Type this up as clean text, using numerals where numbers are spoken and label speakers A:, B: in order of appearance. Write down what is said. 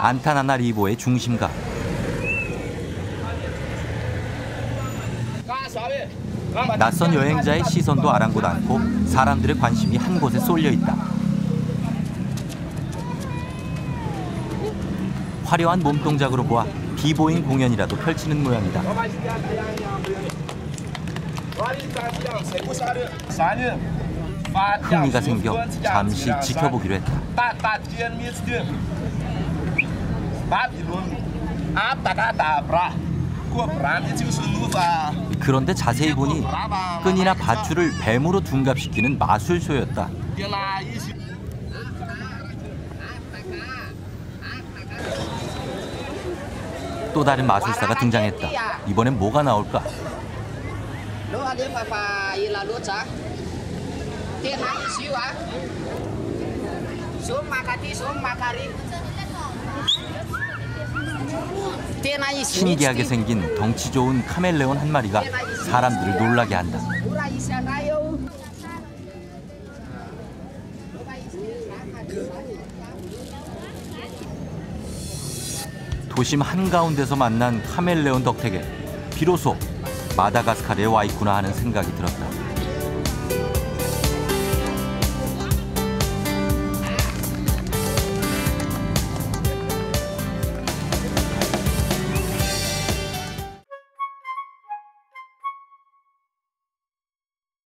A: 안타나나리보의 중심가. 낯선 여행자의 시선도 아랑곳 않고 사람들의 관심이 한 곳에 쏠려 있다. 화려한 몸동작으로 보아 비보잉 공연이라도 펼치는 모양이다. 흥미가 생겨 잠시 지켜보기로 했다. 그런데 자세히 보니 끈이나 밧줄을 뱀으로 둔갑시키는 마술쇼였다. 또 다른 마술사가 등장했다. 이번엔 뭐가 나올까? 신기하게 생긴 덩치 좋은 카멜레온 한 마리가 사람들을 놀라게 한다. 도심 한가운데서 만난 카멜레온 덕택에 비로소 마다가스카르에 와 있구나 하는 생각이 들었다.